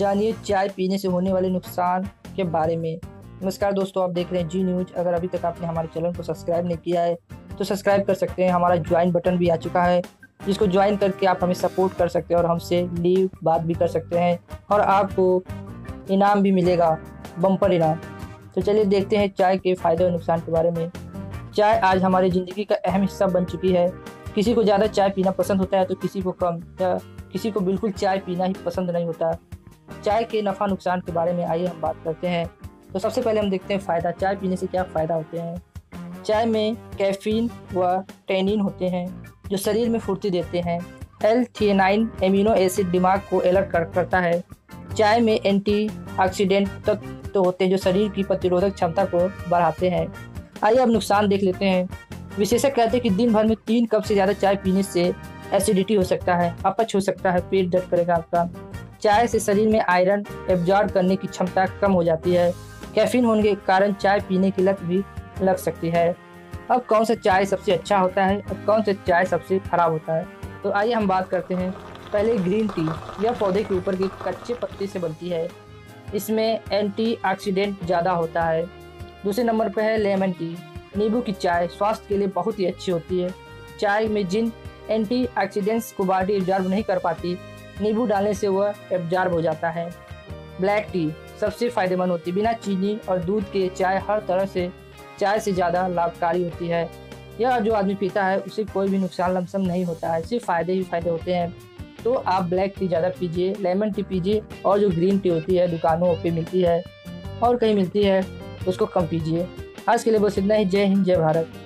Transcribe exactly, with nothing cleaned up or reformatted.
जानिए चाय पीने से होने वाले नुकसान के बारे में। नमस्कार दोस्तों, आप देख रहे हैं जी न्यूज़। अगर अभी तक आपने हमारे चैनल को सब्सक्राइब नहीं किया है तो सब्सक्राइब कर सकते हैं। हमारा ज्वाइन बटन भी आ चुका है, जिसको ज्वाइन करके आप हमें सपोर्ट कर सकते हैं और हमसे लीव बात भी कर सकते हैं और आपको इनाम भी मिलेगा, बम्पर इनाम। तो चलिए देखते हैं चाय के फ़ायदे और नुकसान के बारे में। चाय आज हमारी ज़िंदगी का अहम हिस्सा बन चुकी है। किसी को ज़्यादा चाय पीना पसंद होता है तो किसी को कम, या किसी को बिल्कुल चाय पीना ही पसंद नहीं होता। चाय के नफ़ा नुकसान के बारे में आइए हम बात करते हैं। तो सबसे पहले हम देखते हैं फ़ायदा, चाय पीने से क्या फ़ायदा होते हैं। चाय में कैफीन व टेनिन होते हैं जो शरीर में फुर्ती देते हैं। एल थियानाइन एमिनो एसिड दिमाग को अलर्ट कर, करता है। चाय में एंटीऑक्सीडेंट तत्व तो होते हैं जो शरीर की प्रतिरोधक क्षमता को बढ़ाते हैं। आइए अब नुकसान देख लेते हैं। विशेषज्ञ कहते हैं कि दिन भर में तीन कप से ज़्यादा चाय पीने से एसिडिटी हो सकता है, अपच हो सकता है, पेट दर्द करेगा आपका। चाय से शरीर में आयरन एब्जॉर्ब करने की क्षमता कम हो जाती है। कैफीन होने के कारण चाय पीने की लत भी लग सकती है। अब कौन सा चाय सबसे अच्छा होता है और कौन सा चाय सबसे खराब होता है, तो आइए हम बात करते हैं। पहले ग्रीन टी, यह पौधे के ऊपर के कच्चे पत्ते से बनती है। इसमें एंटीऑक्सीडेंट ज़्यादा होता है। दूसरे नंबर पर है लेमन टी, नींबू की चाय स्वास्थ्य के लिए बहुत ही अच्छी होती है। चाय में जिन एंटीऑक्सीडेंट्स को बॉडी एब्जॉर्ब नहीं कर पाती, नींबू डालने से वह एब्जॉर्ब हो जाता है। ब्लैक टी सबसे फ़ायदेमंद होती है। बिना चीनी और दूध के चाय हर तरह से चाय से ज़्यादा लाभकारी होती है। यह जो आदमी पीता है उसे कोई भी नुकसान लमसम नहीं होता है, सिर्फ फ़ायदे ही फ़ायदे होते हैं। तो आप ब्लैक टी ज़्यादा पीजिए, लेमन टी पीजिए, और जो ग्रीन टी होती है दुकानों पे मिलती है और कहीं मिलती है उसको कम पीजिए। आज के लिए बस इतना ही। जय हिंद, जय भारत।